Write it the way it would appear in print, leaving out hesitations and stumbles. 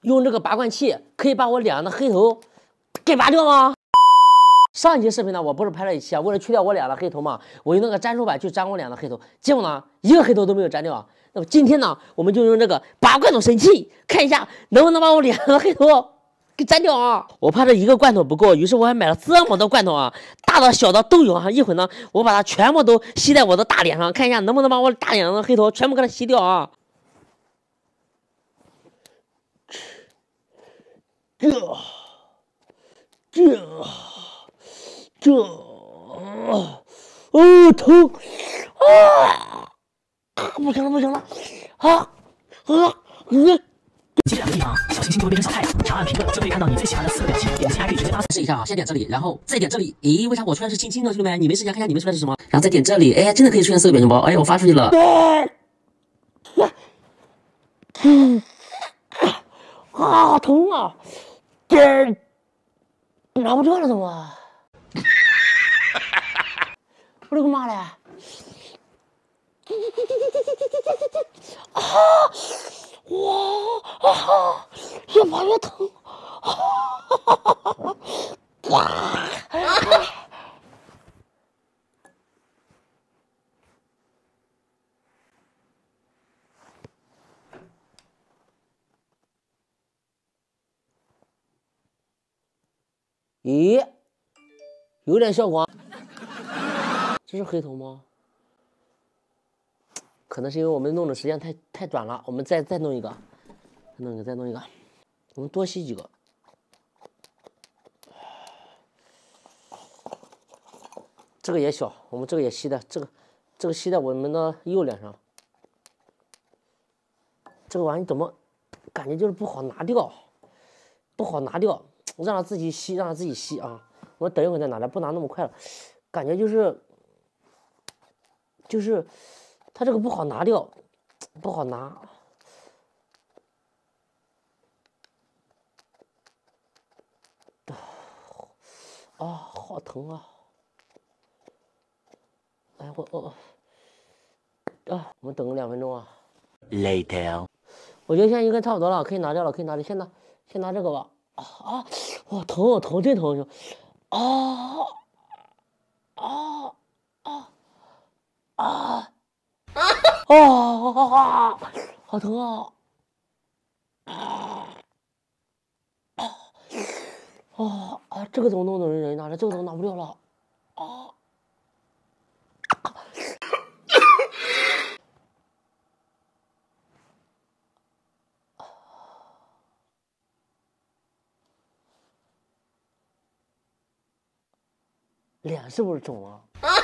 用这个拔罐器可以把我脸上的黑头给拔掉吗？上一期视频呢，我不是拍了一期啊，为了去掉我脸上的黑头嘛，我用那个粘手板去粘我脸上的黑头，结果呢，一个黑头都没有粘掉。那么今天呢，我们就用这个拔罐头神器，看一下能不能把我脸上的黑头给粘掉啊！我怕这一个罐头不够，于是我还买了这么多罐头啊，大的小的都有啊。一会儿呢，我把它全部都吸在我的大脸上，看一下能不能把我大脸上的黑头全部给它吸掉啊！疼不行了，不行了， 记住两个地方，小星星就会变成小太阳，长按评论就可以看到你最喜欢的4个表情，点击还可以直接发送。 试一下啊，先点这里，然后再点这里。诶，为啥我出来是青青的，兄弟们？你们试一下，看一下你们出来是什么？然后再点这里，哎，真的可以出现4个表情包。哎，我发出去了。好疼啊！拿不掉了怎么？我的个妈嘞！哇越跑越疼！咦，有点效果。这是黑头吗？可能是因为我们弄的时间太短了，我们再弄一个，再弄一个，我们多吸几个。这个也小，我们这个也吸的，这个吸在我们的右脸上。这个玩意怎么感觉就是不好拿掉，不好拿掉，让它自己吸，让它自己吸啊！我等一会儿再拿来，不拿那么快了，感觉就是它这个不好拿掉，不好拿。啊，好疼啊！哎，我们等个2分钟啊。 Later， 我觉得现在应该差不多了，可以拿掉了，可以拿掉。先拿这个吧。哇，疼，真疼！啊啊啊啊！好疼啊！这个怎么弄的人拿着？这个怎么拿不掉了？脸是不是肿了？